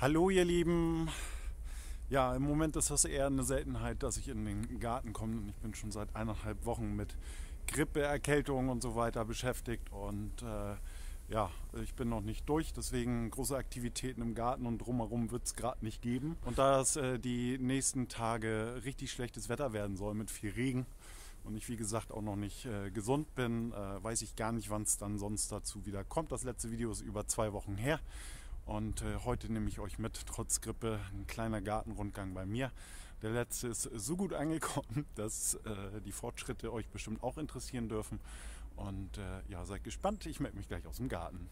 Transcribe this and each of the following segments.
Hallo ihr Lieben. Ja, im Moment ist das eher eine Seltenheit, dass ich in den Garten komme. Ich bin schon seit 1,5 Wochen mit Grippe, Erkältung und so weiter beschäftigt. Und ja, ich bin noch nicht durch. Deswegen große Aktivitäten im Garten und drumherum wird es gerade nicht geben. Und da es die nächsten Tage richtig schlechtes Wetter werden soll mit viel Regen und ich wie gesagt auch noch nicht gesund bin, weiß ich gar nicht, wann es dann sonst dazu wieder kommt. Das letzte Video ist über 2 Wochen her. Und heute nehme ich euch mit, trotz Grippe, ein kleiner Gartenrundgang bei mir. Der letzte ist so gut angekommen, dass die Fortschritte euch bestimmt auch interessieren dürfen. Und ja, seid gespannt, ich melde mich gleich aus dem Garten.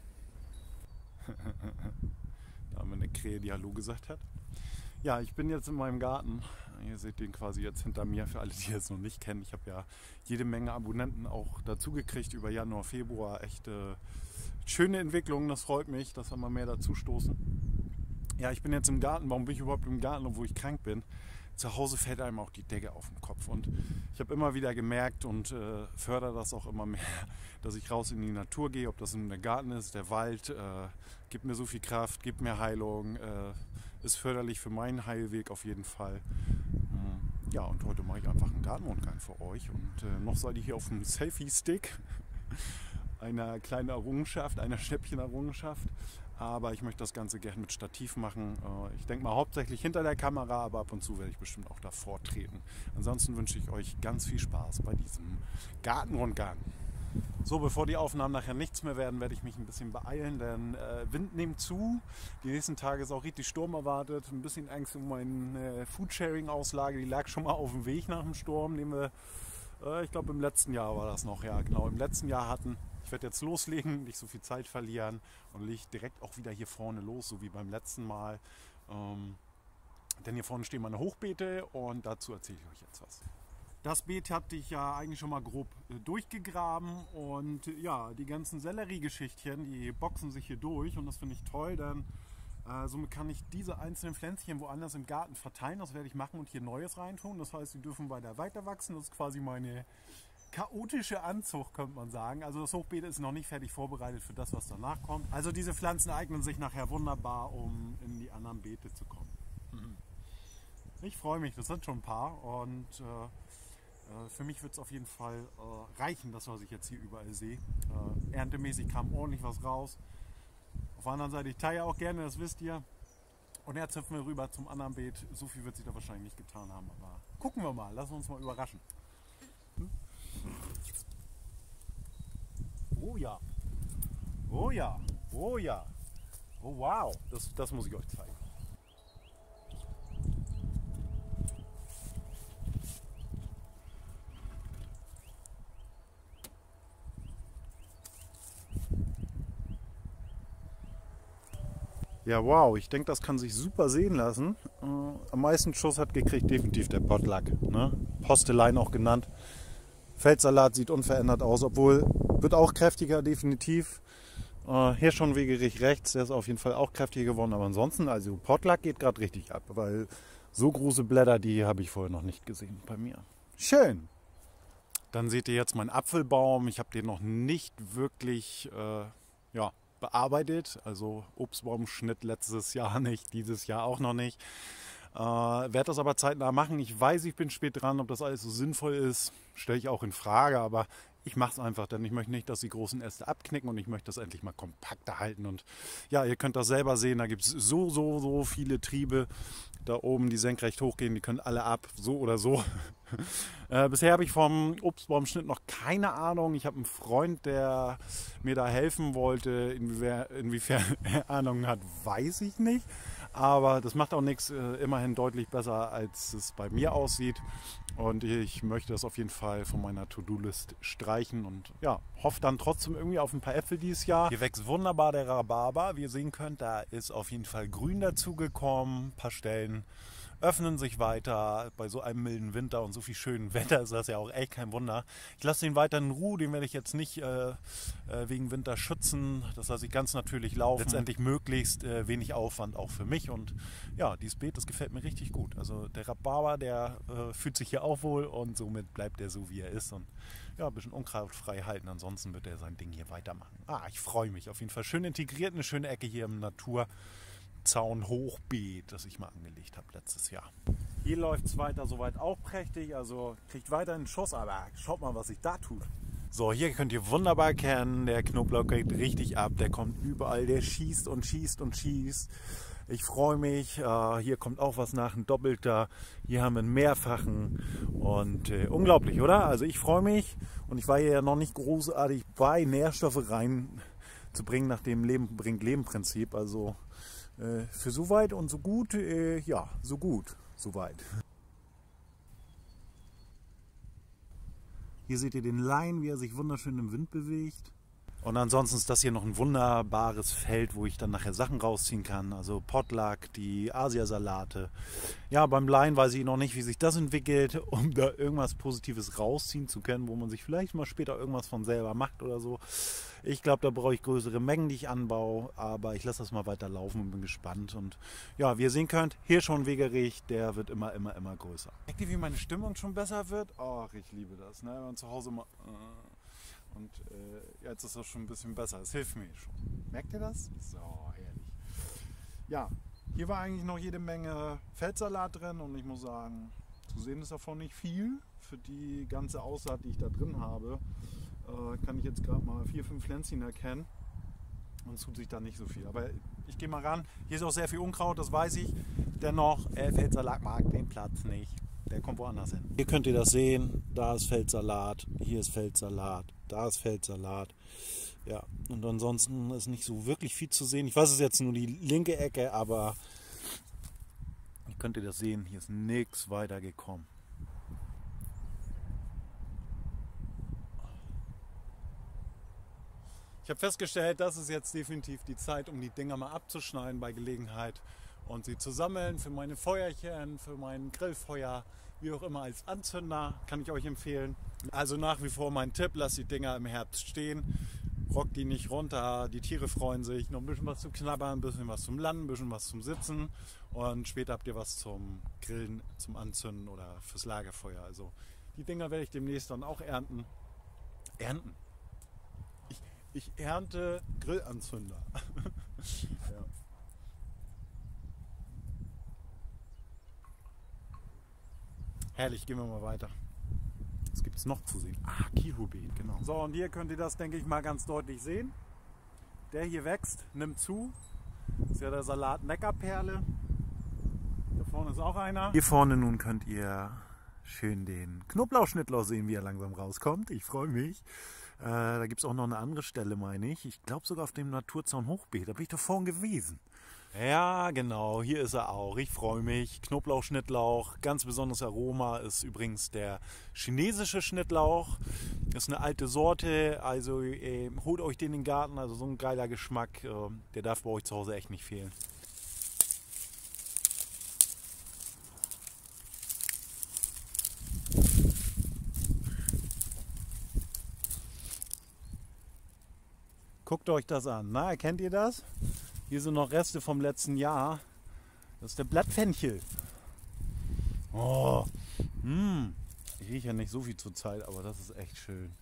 Da haben wir eine Krähe, die Hallo gesagt hat. Ja, ich bin jetzt in meinem Garten. Ihr seht den quasi jetzt hinter mir, für alle, die es noch nicht kennen. Ich habe ja jede Menge Abonnenten auch dazu gekriegt über Januar, Februar. Echt schöne Entwicklung, das freut mich, dass immer mehr dazu stoßen. Ja, ich bin jetzt im Garten. Warum bin ich überhaupt im Garten, obwohl ich krank bin? Zu Hause fällt einem auch die Decke auf den Kopf. Und ich habe immer wieder gemerkt und fördere das auch immer mehr, dass ich raus in die Natur gehe, ob das in der Garten ist, der Wald, gibt mir so viel Kraft, gibt mir Heilung, ist förderlich für meinen Heilweg auf jeden Fall. Ja, und heute mache ich einfach einen Gartenrundgang für euch. Und noch seid ihr hier auf dem Selfie-Stick, einer kleinen Errungenschaft, einer Schnäppchen-Errungenschaft. Aber ich möchte das Ganze gerne mit Stativ machen. Ich denke mal hauptsächlich hinter der Kamera, aber ab und zu werde ich bestimmt auch davor treten. Ansonsten wünsche ich euch ganz viel Spaß bei diesem Gartenrundgang. So, bevor die Aufnahmen nachher nichts mehr werden, werde ich mich ein bisschen beeilen, denn Wind nimmt zu. Die nächsten Tage ist auch richtig Sturm erwartet. Ein bisschen Angst um meine Foodsharing-Auslage, die lag schon mal auf dem Weg nach dem Sturm, den wir, ich glaube im letzten Jahr war das noch, ja genau, im letzten Jahr hatten. Ich werde jetzt loslegen, nicht so viel Zeit verlieren und lege direkt auch wieder hier vorne los, so wie beim letzten Mal. Denn hier vorne stehen meine Hochbeete und dazu erzähle ich euch jetzt was. Das Beet hatte ich ja eigentlich schon mal grob durchgegraben und ja, die ganzen Selleriegeschichtchen, die boxen sich hier durch und das finde ich toll, denn somit kann ich diese einzelnen Pflänzchen woanders im Garten verteilen. Das werde ich machen und hier Neues reintun. Das heißt, sie dürfen weiter wachsen. Das ist quasi meine chaotische Anzucht, könnte man sagen. Also das Hochbeet ist noch nicht fertig vorbereitet für das, was danach kommt. Also diese Pflanzen eignen sich nachher wunderbar, um in die anderen Beete zu kommen. Ich freue mich, das sind schon ein paar und für mich wird es auf jeden Fall reichen, das was ich jetzt hier überall sehe. Erntemäßig kam ordentlich was raus. Auf der anderen Seite, ich teile auch gerne, das wisst ihr. Und jetzt hüpfen wir rüber zum anderen Beet. So viel wird sich da wahrscheinlich nicht getan haben, aber gucken wir mal, lassen wir uns mal überraschen. Oh ja, oh ja, oh ja, oh wow, das muss ich euch zeigen. Ja, wow, ich denke, das kann sich super sehen lassen. Am meisten Schuss hat gekriegt definitiv der Potluck, ne? Postelein auch genannt. Feldsalat sieht unverändert aus, obwohl wird auch kräftiger, definitiv. Hirschhornwegerich rechts, der ist auf jeden Fall auch kräftiger geworden. Aber ansonsten, also Potluck geht gerade richtig ab, weil so große Blätter, die habe ich vorher noch nicht gesehen bei mir. Schön! Dann seht ihr jetzt meinen Apfelbaum. Ich habe den noch nicht wirklich bearbeitet. Also Obstbaumschnitt letztes Jahr nicht, dieses Jahr auch noch nicht. Werde das aber zeitnah machen. Ich weiß, ich bin spät dran, ob das alles so sinnvoll ist, stelle ich auch in Frage, aber ich mache es einfach, denn ich möchte nicht, dass die großen Äste abknicken und ich möchte das endlich mal kompakter halten. Und ja, ihr könnt das selber sehen, da gibt es so viele Triebe da oben, die senkrecht hochgehen, die können alle ab, so oder so. Bisher habe ich vom Obstbaumschnitt noch keine Ahnung. Ich habe einen Freund, der mir da helfen wollte. Inwiefern er Ahnung hat, weiß ich nicht. Aber das macht auch nichts, immerhin deutlich besser, als es bei mir aussieht. Und ich möchte das auf jeden Fall von meiner To-Do-List streichen und ja, hoffe dann trotzdem irgendwie auf ein paar Äpfel dieses Jahr. Hier wächst wunderbar der Rhabarber. Wie ihr sehen könnt, da ist auf jeden Fall Grün dazugekommen. Ein paar Stellen öffnen sich weiter. Bei so einem milden Winter und so viel schönem Wetter ist das ja auch echt kein Wunder. Ich lasse den weiter in Ruhe, den werde ich jetzt nicht wegen Winter schützen. Das lasse ich ganz natürlich laufen. Letztendlich möglichst wenig Aufwand auch für mich. Und ja, dieses Beet, das gefällt mir richtig gut. Also der Rhabarber, der fühlt sich hier auch wohl und somit bleibt er so, wie er ist. Und ja, ein bisschen unkrautfrei halten. Ansonsten wird er sein Ding hier weitermachen. Ich freue mich auf jeden Fall. Schön integriert, eine schöne Ecke hier im Natur. Naturzaunhochbeet, das ich mal angelegt habe letztes Jahr. Hier läuft es weiter soweit auch prächtig, also kriegt weiter einen Schuss, aber schaut mal, was sich da tut. So, hier könnt ihr wunderbar erkennen, der Knoblauch geht richtig ab, der kommt überall, der schießt und schießt und schießt. Ich freue mich, hier kommt auch was nach, ein Doppelter, hier haben wir einen Mehrfachen und unglaublich, oder? Also ich freue mich und ich war hier ja noch nicht großartig bei, Nährstoffe reinzubringen nach dem Leben bringt Leben Prinzip, also für so weit und so gut, ja, so gut, so weit. Hier seht ihr den Lein, wie er sich wunderschön im Wind bewegt. Und ansonsten ist das hier noch ein wunderbares Feld, wo ich dann nachher Sachen rausziehen kann. Also Potluck, die Asiasalate. Ja, beim Lein weiß ich noch nicht, wie sich das entwickelt, um da irgendwas Positives rausziehen zu können, wo man sich vielleicht mal später irgendwas von selber macht oder so. Ich glaube, da brauche ich größere Mengen, die ich anbaue, aber ich lasse das mal weiter laufen und bin gespannt. Und ja, wie ihr sehen könnt, hier schon Wegerich, der wird immer größer. Merkt ihr, wie meine Stimmung schon besser wird? Ach, ich liebe das, ne? Wenn man zu Hause mal... Und jetzt ist das schon ein bisschen besser. Es hilft mir schon. Merkt ihr das? So, herrlich. Ja, hier war eigentlich noch jede Menge Feldsalat drin und ich muss sagen, zu sehen ist davon nicht viel. Für die ganze Aussaat, die ich da drin habe, kann ich jetzt gerade mal 4, 5 Pflänzchen erkennen und es tut sich da nicht so viel. Aber ich gehe mal ran. Hier ist auch sehr viel Unkraut, das weiß ich. Dennoch, Feldsalat mag den Platz nicht. Der kommt woanders hin. Hier könnt ihr das sehen. Da ist Feldsalat, hier ist Feldsalat, da ist Feldsalat. Ja, und ansonsten ist nicht so wirklich viel zu sehen. Ich weiß, es ist jetzt nur die linke Ecke, aber könnt ihr das sehen, hier ist nichts weiter gekommen. Ich habe festgestellt, das ist jetzt definitiv die Zeit, um die Dinger mal abzuschneiden bei Gelegenheit und sie zu sammeln für meine Feuerchen, für mein Grillfeuer, wie auch immer als Anzünder, kann ich euch empfehlen. Also nach wie vor mein Tipp, lasst die Dinger im Herbst stehen, rockt die nicht runter, die Tiere freuen sich, noch ein bisschen was zum Knabbern, ein bisschen was zum Landen, ein bisschen was zum Sitzen und später habt ihr was zum Grillen, zum Anzünden oder fürs Lagerfeuer. Also die Dinger werde ich demnächst dann auch ernten. Ich ernte Grillanzünder. Ja. Herrlich, gehen wir mal weiter. Was gibt es noch zu sehen? Ah, Kihubeet, genau. So, und hier könnt ihr das, denke ich mal, ganz deutlich sehen. Der hier wächst, nimmt zu. Das ist ja der Salat Neckarperle. Da vorne ist auch einer. Hier vorne nun könnt ihr schön den Knoblauchschnittloch sehen, wie er langsam rauskommt. Ich freue mich. Da gibt es auch noch eine andere Stelle, meine ich. Ich glaube sogar auf dem Naturzaunhochbeet. Da bin ich doch vorhin gewesen. Ja, genau, hier ist er auch. Ich freue mich. Knoblauchschnittlauch, ganz besonderes Aroma ist übrigens der chinesische Schnittlauch. Ist eine alte Sorte, also holt euch den in den Garten. Also so ein geiler Geschmack, der darf bei euch zu Hause echt nicht fehlen. Guckt euch das an. Na, erkennt ihr das? Hier sind noch Reste vom letzten Jahr. Das ist der Blattfenchel. Oh, ich rieche ja nicht so viel zur Zeit, aber das ist echt schön.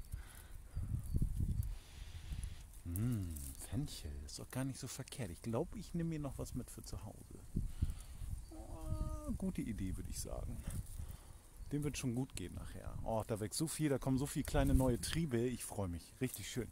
Fenchel, ist doch gar nicht so verkehrt. Ich glaube, ich nehme mir noch was mit für zu Hause. Oh, gute Idee, würde ich sagen. Dem wird schon gut gehen nachher. Oh, da wächst so viel, da kommen so viele kleine neue Triebe. Ich freue mich. Richtig schön.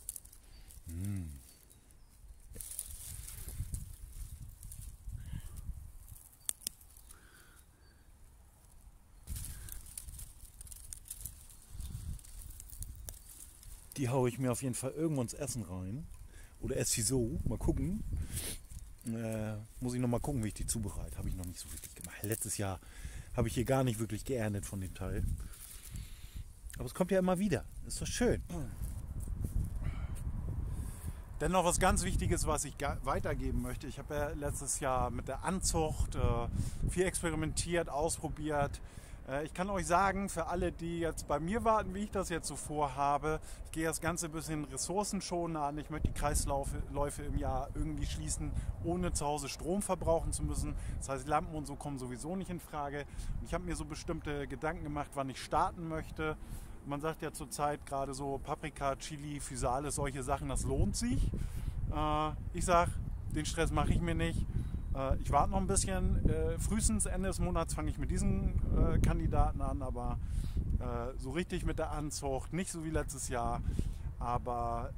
Die haue ich mir auf jeden Fall irgendwo ins Essen rein. Oder esse sie so. Mal gucken. Muss ich noch mal gucken, wie ich die zubereite. Habe ich noch nicht so wirklich gemacht. Letztes Jahr habe ich hier gar nicht wirklich geerntet von dem Teil. Aber es kommt ja immer wieder. Ist doch schön. Dann noch was ganz Wichtiges, was ich weitergeben möchte. Ich habe ja letztes Jahr mit der Anzucht viel experimentiert, ausprobiert. Ich kann euch sagen, für alle, die jetzt bei mir warten, wie ich das jetzt so vorhabe, ich gehe das Ganze ein bisschen ressourcenschonender an. Ich möchte die Kreisläufe im Jahr irgendwie schließen, ohne zu Hause Strom verbrauchen zu müssen. Das heißt, Lampen und so kommen sowieso nicht in Frage. Und ich habe mir so bestimmte Gedanken gemacht, wann ich starten möchte. Man sagt ja zurzeit gerade so Paprika, Chili, Physalis, solche Sachen, das lohnt sich. Ich sage, den Stress mache ich mir nicht. Ich warte noch ein bisschen. Frühestens Ende des Monats fange ich mit diesen Kandidaten an, aber so richtig mit der Anzucht, nicht so wie letztes Jahr, aber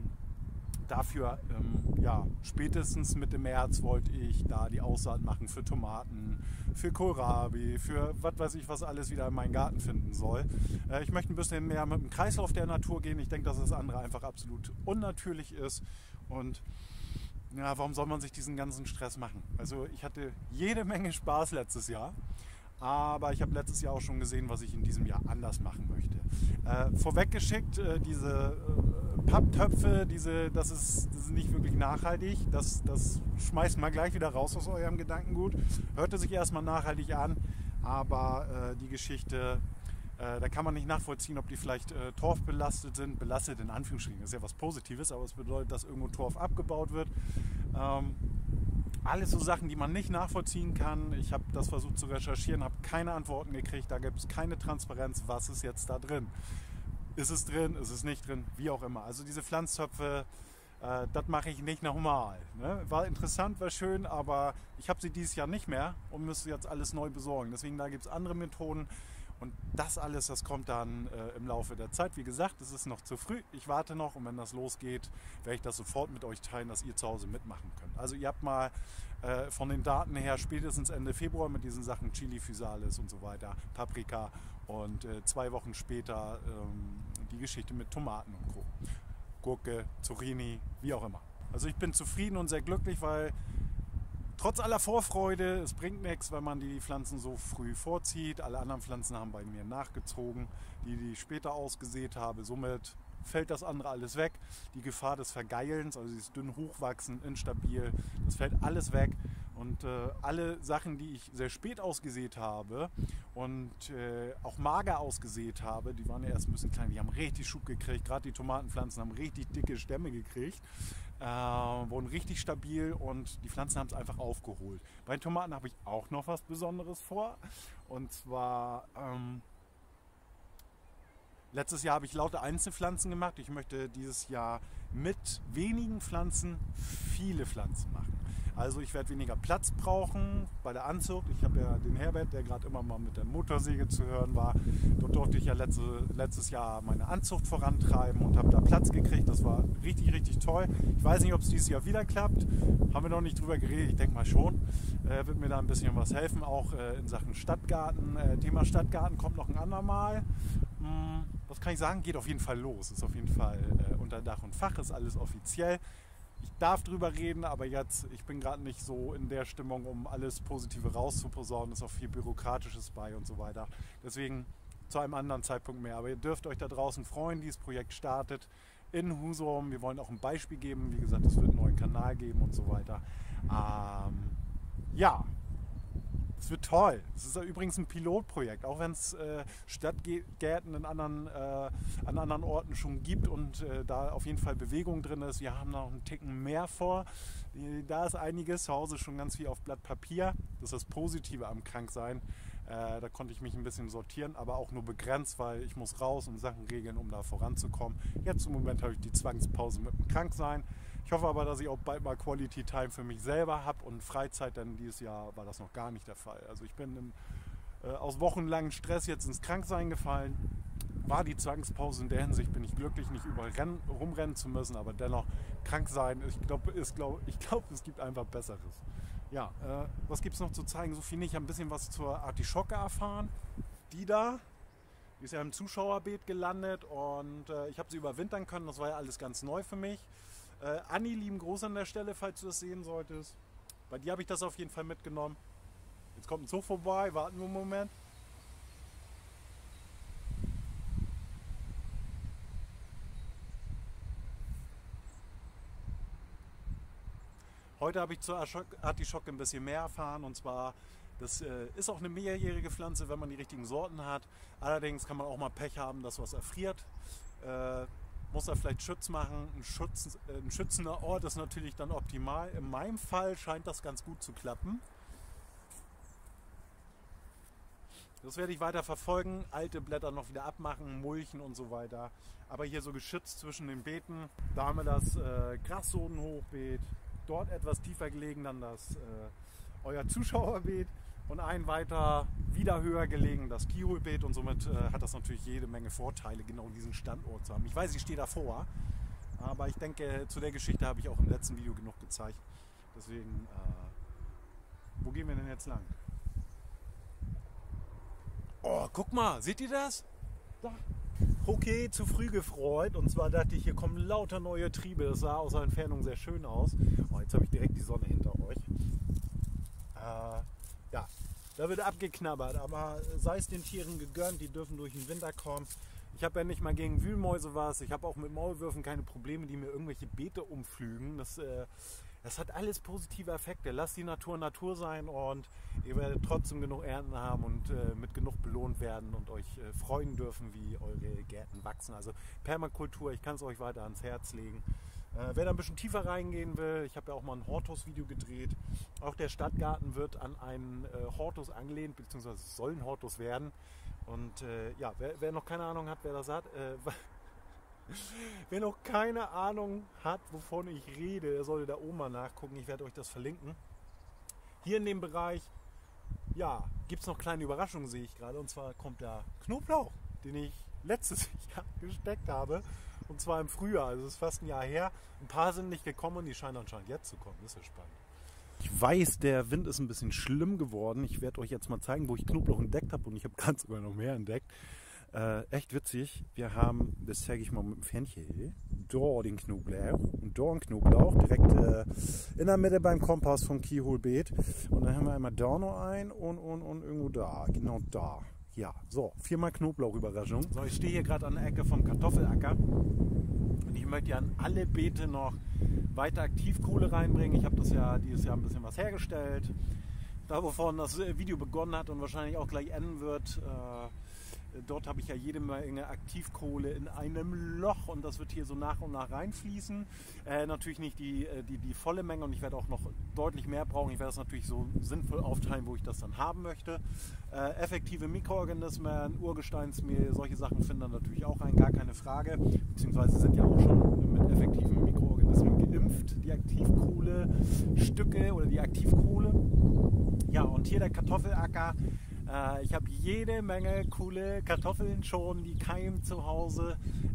dafür, ja, spätestens Mitte März wollte ich da die Aussaat machen für Tomaten, für Kohlrabi, für was weiß ich, was alles wieder in meinen Garten finden soll. Ich möchte ein bisschen mehr mit dem Kreislauf der Natur gehen. Ich denke, dass das andere einfach absolut unnatürlich ist. Und ja, warum soll man sich diesen ganzen Stress machen? Also ich hatte jede Menge Spaß letztes Jahr. Aber ich habe letztes Jahr auch schon gesehen, was ich in diesem Jahr anders machen möchte. Vorweggeschickt, diese Papptöpfe, das ist nicht wirklich nachhaltig. Das schmeißt mal gleich wieder raus aus eurem Gedankengut. Hörte sich erstmal nachhaltig an, aber die Geschichte, da kann man nicht nachvollziehen, ob die vielleicht torfbelastet sind. Belastet in Anführungsstrichen, das ist ja was Positives, aber es bedeutet, dass irgendwo Torf abgebaut wird. Alles so Sachen, die man nicht nachvollziehen kann. Ich habe das versucht zu recherchieren, habe keine Antworten gekriegt. Da gibt es keine Transparenz, was ist jetzt da drin. Ist es drin, ist es nicht drin, wie auch immer. Also diese Pflanztöpfe, das mache ich nicht nochmal. Ne? War interessant, war schön, aber ich habe sie dieses Jahr nicht mehr und müsste jetzt alles neu besorgen. Deswegen da gibt es andere Methoden. Und das alles, das kommt dann im Laufe der Zeit. Wie gesagt, es ist noch zu früh. Ich warte noch und wenn das losgeht, werde ich das sofort mit euch teilen, dass ihr zu Hause mitmachen könnt. Also ihr habt mal von den Daten her spätestens Ende Februar mit diesen Sachen Chili Physalis und so weiter, Paprika und 2 Wochen später die Geschichte mit Tomaten und Co. Gurke, Zucchini, wie auch immer. Also ich bin zufrieden und sehr glücklich, weil trotz aller Vorfreude, es bringt nichts, wenn man die Pflanzen so früh vorzieht. Alle anderen Pflanzen haben bei mir nachgezogen, die ich später ausgesät habe. Somit fällt das andere alles weg. Die Gefahr des Vergeilens, also dieses dünn hochwachsen, instabil, das fällt alles weg. Und alle Sachen, die ich sehr spät ausgesät habe und auch mager ausgesät habe, die waren ja erst ein bisschen klein, die haben richtig Schub gekriegt. Gerade die Tomatenpflanzen haben richtig dicke Stämme gekriegt. Wurden richtig stabil und die Pflanzen haben es einfach aufgeholt. Bei den Tomaten habe ich auch noch was Besonderes vor. Und zwar, letztes Jahr habe ich lauter Einzelpflanzen gemacht. Ich möchte dieses Jahr mit wenigen Pflanzen viele Pflanzen machen. Also ich werde weniger Platz brauchen bei der Anzucht. Ich habe ja den Herbert, der gerade immer mal mit der Motorsäge zu hören war. Dort durfte ich ja letztes Jahr meine Anzucht vorantreiben und habe da Platz gekriegt. Das war richtig, richtig toll. Ich weiß nicht, ob es dieses Jahr wieder klappt. Haben wir noch nicht drüber geredet. Ich denke mal schon. Wird mir da ein bisschen was helfen, auch in Sachen Stadtgarten. Thema Stadtgarten kommt noch ein andermal. Was kann ich sagen? Geht auf jeden Fall los. Ist auf jeden Fall unter Dach und Fach, ist alles offiziell. Ich darf drüber reden, aber jetzt, ich bin gerade nicht so in der Stimmung, um alles Positive rauszuposaunen. Ist auch viel Bürokratisches bei und so weiter. Deswegen zu einem anderen Zeitpunkt mehr. Aber ihr dürft euch da draußen freuen, dieses Projekt startet in Husum. Wir wollen auch ein Beispiel geben. Wie gesagt, es wird einen neuen Kanal geben und so weiter. Ja, es wird toll. Es ist übrigens ein Pilotprojekt, auch wenn es Stadtgärten an anderen Orten schon gibt und da auf jeden Fall Bewegung drin ist. Wir haben noch einen Ticken mehr vor. Da ist einiges, zu Hause schon ganz viel auf Blatt Papier. Das ist das Positive am Kranksein. Da konnte ich mich ein bisschen sortieren, aber auch nur begrenzt, weil ich muss raus und Sachen regeln, um da voranzukommen. Jetzt im Moment habe ich die Zwangspause mit dem Kranksein. Ich hoffe aber, dass ich auch bald mal Quality Time für mich selber habe und Freizeit, denn dieses Jahr war das noch gar nicht der Fall. Also ich bin aus wochenlangem Stress jetzt ins Kranksein gefallen. War die Zwangspause in der Hinsicht, bin ich glücklich, nicht überall rumrennen zu müssen, aber dennoch krank sein, ich glaube, es gibt einfach Besseres. Ja, was gibt es noch zu zeigen? So viel nicht. Ich habe ein bisschen was zur Artischocke erfahren. Die ist ja im Zuschauerbeet gelandet und ich habe sie überwintern können. Das war ja alles ganz neu für mich. Anni, lieben Gruß an der Stelle, falls du das sehen solltest. Bei dir habe ich das auf jeden Fall mitgenommen. Jetzt kommt ein Zug vorbei, warten wir einen Moment. Heute habe ich zur Artischocke ein bisschen mehr erfahren und zwar, das ist auch eine mehrjährige Pflanze, wenn man die richtigen Sorten hat. Allerdings kann man auch mal Pech haben, dass was erfriert. Muss da vielleicht Schutz machen. Ein schützender Ort ist natürlich dann optimal. In meinem Fall scheint das ganz gut zu klappen. Das werde ich weiter verfolgen. Alte Blätter noch wieder abmachen, mulchen und so weiter. Aber hier so geschützt zwischen den Beeten. Da haben wir das Grassodenhochbeet, dort etwas tiefer gelegen dann das euer Zuschauerbeet und ein weiter wieder höher gelegen das Kiehulbeet und somit hat das natürlich jede Menge Vorteile, genau diesen Standort zu haben. Ich weiß, ich stehe davor, aber ich denke, zu der Geschichte habe ich auch im letzten Video genug gezeigt. Deswegen, wo gehen wir denn jetzt lang? Oh, guck mal, seht ihr das? Da. Okay, zu früh gefreut. Und zwar dachte ich, hier kommen lauter neue Triebe. Das sah aus der Entfernung sehr schön aus. Oh, jetzt habe ich direkt die Sonne hinter euch. Ja, da wird abgeknabbert. Aber sei es den Tieren gegönnt, die dürfen durch den Winter kommen. Ich habe ja nicht mal gegen Wühlmäuse was. Ich habe auch mit Maulwürfen keine Probleme, die mir irgendwelche Beete umflügen. Das hat alles positive Effekte. Lasst die Natur Natur sein und ihr werdet trotzdem genug Ernten haben und mit genug belohnt werden und euch freuen dürfen, wie eure Gärten wachsen. Also Permakultur, ich kann es euch weiter ans Herz legen. Wer da ein bisschen tiefer reingehen will, ich habe ja auch mal ein Hortus-Video gedreht. Auch der Stadtgarten wird an einen Hortus angelehnt, beziehungsweise soll ein Hortus werden. Und ja, wer noch keine Ahnung hat, wer das hat, wer noch keine Ahnung hat, wovon ich rede, der sollte da oben mal nachgucken. Ich werde euch das verlinken. Hier in dem Bereich, ja, gibt es noch kleine Überraschungen, sehe ich gerade. Und zwar kommt der Knoblauch, den ich letztes Jahr gesteckt habe. Und zwar im Frühjahr, also es ist fast ein Jahr her. Ein paar sind nicht gekommen und die scheinen anscheinend jetzt zu kommen. Das ist ja spannend. Ich weiß, der Wind ist ein bisschen schlimm geworden. Ich werde euch jetzt mal zeigen, wo ich Knoblauch entdeckt habe. Und ich habe ganz sogar noch mehr entdeckt. Echt witzig. Wir haben, das zeige ich mal mit dem Fähnchen, da den Knoblauch und da einen Knoblauch, direkt in der Mitte beim Kompass vom Kiehulbeet. Und dann haben wir einmal da noch einen und irgendwo da, genau da. Ja, so, 4-mal Knoblauch-Überraschung. So, ich stehe hier gerade an der Ecke vom Kartoffelacker und ich möchte ja an alle Beete noch weiter Aktivkohle reinbringen. Ich habe das ja dieses Jahr ein bisschen was hergestellt. Da, wovon das Video begonnen hat und wahrscheinlich auch gleich enden wird, dort habe ich ja jede Menge Aktivkohle in einem Loch und das wird hier so nach und nach reinfließen. Natürlich nicht die volle Menge und ich werde auch noch deutlich mehr brauchen. Ich werde das natürlich so sinnvoll aufteilen, wo ich das dann haben möchte. Effektive Mikroorganismen, Urgesteinsmehl, solche Sachen finden dann natürlich auch ein, gar keine Frage. Beziehungsweise sind ja auch schon mit effektiven Mikroorganismen geimpft, die Aktivkohlestücke oder die Aktivkohle. Ja, und hier der Kartoffelacker. Ich habe jede Menge coole Kartoffeln schon, die keimen zu Hause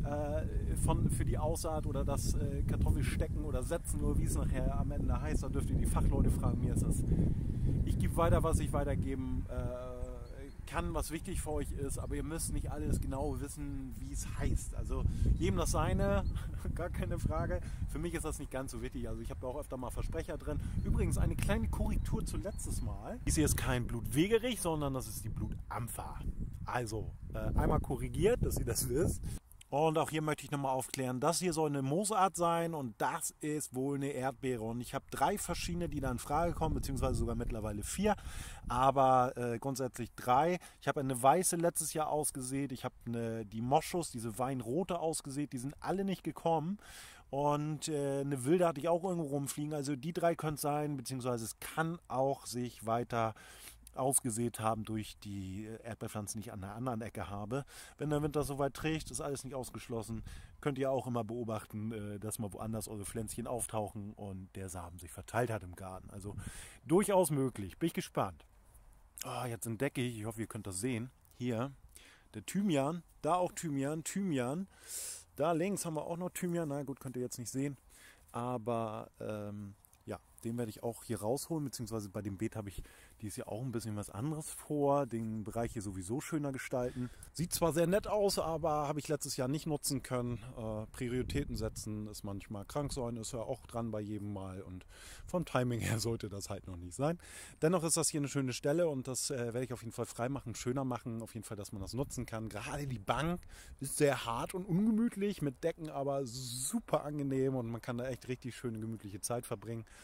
für die Aussaat oder das Kartoffelstecken oder Setzen oder wie es nachher am Ende heißt. Da dürft ihr die Fachleute fragen. Mir ist das. Ich gebe weiter, was ich weitergeben kann, was wichtig für euch ist, aber ihr müsst nicht alles genau wissen, wie es heißt. Also jedem das seine, gar keine Frage. Für mich ist das nicht ganz so wichtig. Also ich habe da auch öfter mal Versprecher drin. Übrigens eine kleine Korrektur zu letztes Mal. Dies hier ist kein Blutwegerich, sondern das ist die Blutampfer. Also einmal korrigiert, dass ihr das wisst. Und auch hier möchte ich nochmal aufklären, das hier soll eine Moosart sein und das ist wohl eine Erdbeere. Und ich habe 3 verschiedene, die da in Frage kommen, beziehungsweise sogar mittlerweile 4, aber grundsätzlich 3. Ich habe eine weiße letztes Jahr ausgesät, ich habe die Moschus, diese weinrote ausgesät, die sind alle nicht gekommen. Und eine wilde hatte ich auch irgendwo rumfliegen, also die 3 können es sein, beziehungsweise es kann auch sich weiter ausgesät haben durch die Erdbeerpflanzen, die ich an der anderen Ecke habe. Wenn der Winter soweit trägt, ist alles nicht ausgeschlossen. Könnt ihr auch immer beobachten, dass mal woanders eure Pflänzchen auftauchen und der Samen sich verteilt hat im Garten. Also durchaus möglich. Bin ich gespannt. Oh, jetzt entdecke ich hoffe, ihr könnt das sehen, hier der Thymian, da auch Thymian. Da links haben wir auch noch Thymian. Na gut, könnt ihr jetzt nicht sehen. Aber ja, den werde ich auch hier rausholen, beziehungsweise bei dem Beet habe ich dieses Jahr auch ein bisschen was anderes vor, den Bereich hier sowieso schöner gestalten. Sieht zwar sehr nett aus, aber habe ich letztes Jahr nicht nutzen können. Prioritäten setzen ist manchmal, krank sein ist ja auch dran bei jedem Mal und vom Timing her sollte das halt noch nicht sein. Dennoch ist das hier eine schöne Stelle und das werde ich auf jeden Fall freimachen, schöner machen, auf jeden Fall, dass man das nutzen kann. Gerade die Bank ist sehr hart und ungemütlich, mit Decken aber super angenehm und man kann da echt richtig schöne gemütliche Zeit verbringen.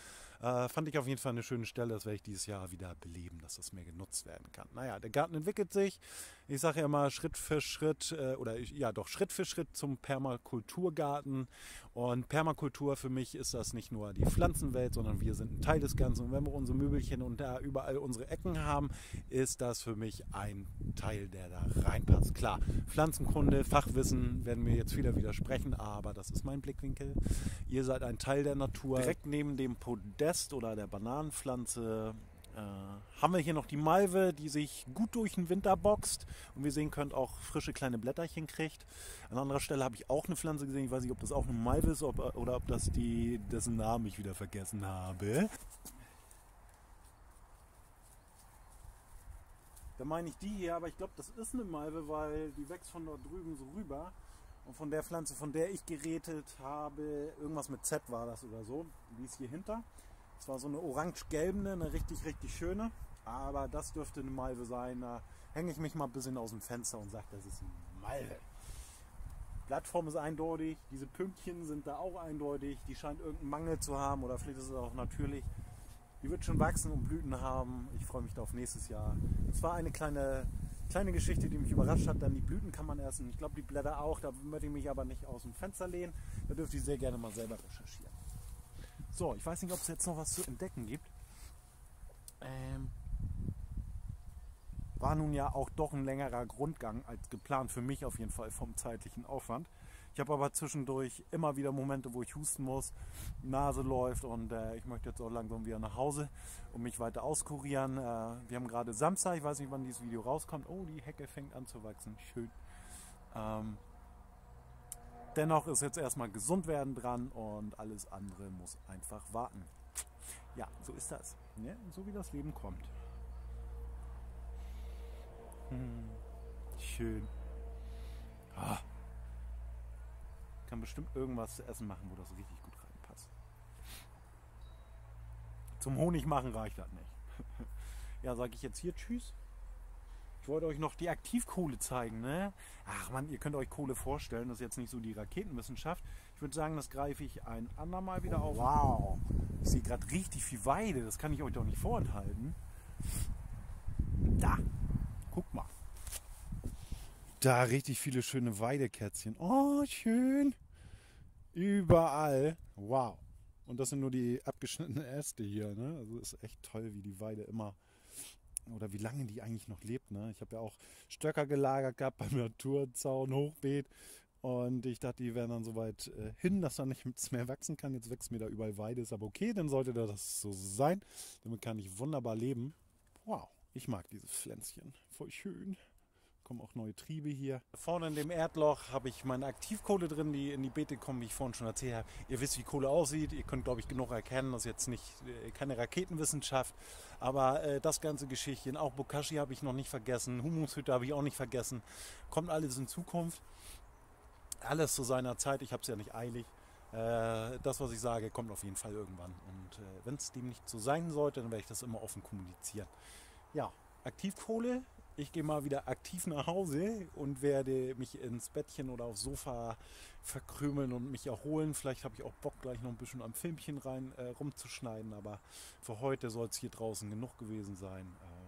Fand ich auf jeden Fall eine schöne Stelle. Das werde ich dieses Jahr wieder beleben, dass das mehr genutzt werden kann. Naja, der Garten entwickelt sich. Ich sage ja immer Schritt für Schritt Schritt für Schritt zum Permakulturgarten. Und Permakultur für mich ist das nicht nur die Pflanzenwelt, sondern wir sind ein Teil des Ganzen. Und wenn wir unsere Möbelchen und da überall unsere Ecken haben, ist das für mich ein Teil, der da reinpasst. Klar, Pflanzenkunde, Fachwissen werden mir jetzt wieder widersprechen, aber das ist mein Blickwinkel. Ihr seid ein Teil der Natur. Direkt neben dem Podest oder der Bananenpflanze haben wir hier noch die Malve, die sich gut durch den Winter boxt und wie ihr sehen könnt, auch frische kleine Blätterchen kriegt. An anderer Stelle habe ich auch eine Pflanze gesehen, ich weiß nicht, ob das auch eine Malve ist oder ob das dessen Namen ich wieder vergessen habe. Da meine ich die hier, aber ich glaube, das ist eine Malve, weil die wächst von dort drüben so rüber. Und von der Pflanze, von der ich geredet habe, irgendwas mit Z war das oder so, die ist hier hinter. Es war so eine orange-gelbene, eine richtig, richtig schöne. Aber das dürfte eine Malve sein. Da hänge ich mich mal ein bisschen aus dem Fenster und sage, das ist eine Malve. Blattform ist eindeutig, diese Pünktchen sind da auch eindeutig. Die scheint irgendeinen Mangel zu haben oder vielleicht ist es auch natürlich. Die wird schon wachsen und Blüten haben. Ich freue mich da auf nächstes Jahr. Es war eine kleine Geschichte, die mich überrascht hat. Dann die Blüten kann man essen. Ich glaube, die Blätter auch. Da möchte ich mich aber nicht aus dem Fenster lehnen. Da dürft ihr sehr gerne mal selber recherchieren. So, ich weiß nicht, ob es jetzt noch was zu entdecken gibt. War nun ja auch doch ein längerer Grundgang als geplant. Für mich auf jeden Fall vom zeitlichen Aufwand. Ich habe aber zwischendurch immer wieder Momente, wo ich husten muss, Nase läuft und ich möchte jetzt auch langsam wieder nach Hause und mich weiter auskurieren. Wir haben gerade Samstag, ich weiß nicht, wann dieses Video rauskommt. Oh, die Hecke fängt an zu wachsen. Schön. Dennoch ist jetzt erstmal gesund werden dran und alles andere muss einfach warten. Ja, so ist das. Ne? So wie das Leben kommt. Schön. Kann bestimmt irgendwas zu essen machen, wo das richtig gut reinpasst. Zum Honig machen reicht das nicht. Ja, sage ich jetzt hier Tschüss. Ich wollte euch noch die Aktivkohle zeigen, ne? Ach man, ihr könnt euch Kohle vorstellen, das ist jetzt nicht so die Raketenwissenschaft. Ich würde sagen, das greife ich ein andermal wieder auf. Wow, ich sehe gerade richtig viel Weide, das kann ich euch doch nicht vorenthalten. Da, guck mal. Da richtig viele schöne Weidekätzchen. Oh, schön. Überall. Wow. Und das sind nur die abgeschnittenen Äste hier, ne? Also ist echt toll, wie die Weide immer oder wie lange die eigentlich noch lebt. Ne? Ich habe ja auch Stöcker gelagert gehabt beim Naturzaun, Hochbeet und ich dachte, die wären dann so weit hin, dass da nichts mehr wachsen kann. Jetzt wächst mir da überall Weide, ist aber okay, dann sollte das so sein. Damit kann ich wunderbar leben. Wow, ich mag dieses Pflänzchen. Voll schön. Kommen auch neue Triebe hier. Vorne in dem Erdloch habe ich meine Aktivkohle drin, die in die Beete kommen, wie ich vorhin schon erzählt habe. Ihr wisst, wie Kohle aussieht. Ihr könnt, glaube ich, genug erkennen. Das ist jetzt nicht keine Raketenwissenschaft. Aber das ganze Geschichtchen, auch Bokashi habe ich noch nicht vergessen. Humushütte habe ich auch nicht vergessen. Kommt alles in Zukunft. Alles zu seiner Zeit. Ich habe es ja nicht eilig. Das, was ich sage, kommt auf jeden Fall irgendwann. Und wenn es dem nicht so sein sollte, dann werde ich das immer offen kommunizieren. Ja, Aktivkohle. Ich gehe mal wieder aktiv nach Hause und werde mich ins Bettchen oder aufs Sofa verkrümeln und mich erholen. Vielleicht habe ich auch Bock, gleich noch ein bisschen am Filmchen rumzuschneiden, aber für heute soll es hier draußen genug gewesen sein.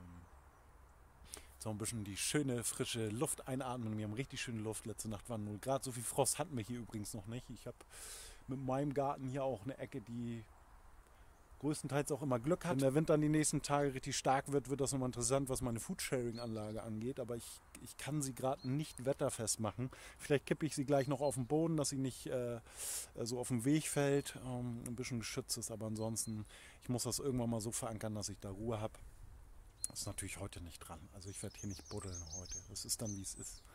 So ein bisschen die schöne, frische Luft einatmen. Wir haben richtig schöne Luft. Letzte Nacht waren 0 Grad. So viel Frost hatten wir hier übrigens noch nicht. Ich habe mit meinem Garten hier auch eine Ecke, die größtenteils auch immer Glück hat. Wenn der Wind dann die nächsten Tage richtig stark wird, wird das nochmal interessant, was meine Foodsharing-Anlage angeht. Aber ich kann sie gerade nicht wetterfest machen. Vielleicht kippe ich sie gleich noch auf den Boden, dass sie nicht so auf den Weg fällt. Ein bisschen geschützt ist, aber ansonsten, ich muss das irgendwann mal so verankern, dass ich da Ruhe habe. Das ist natürlich heute nicht dran. Also ich werde hier nicht buddeln heute. Das ist dann, wie es ist.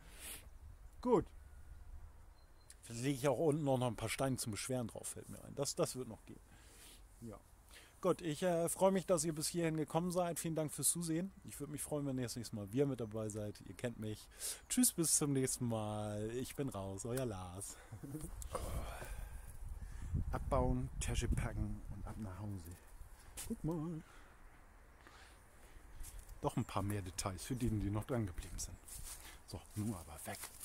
Gut. Vielleicht lege ich auch unten noch ein paar Steine zum Beschweren drauf, fällt mir ein. Das wird noch gehen. Ja. Gut, ich freue mich, dass ihr bis hierhin gekommen seid. Vielen Dank fürs Zusehen. Ich würde mich freuen, wenn ihr das nächste Mal wieder mit dabei seid. Ihr kennt mich. Tschüss, bis zum nächsten Mal. Ich bin raus, euer Lars. Abbauen, Tasche packen und ab nach Hause. Guck mal. Doch ein paar mehr Details für die, die noch dran geblieben sind. So, nun aber weg.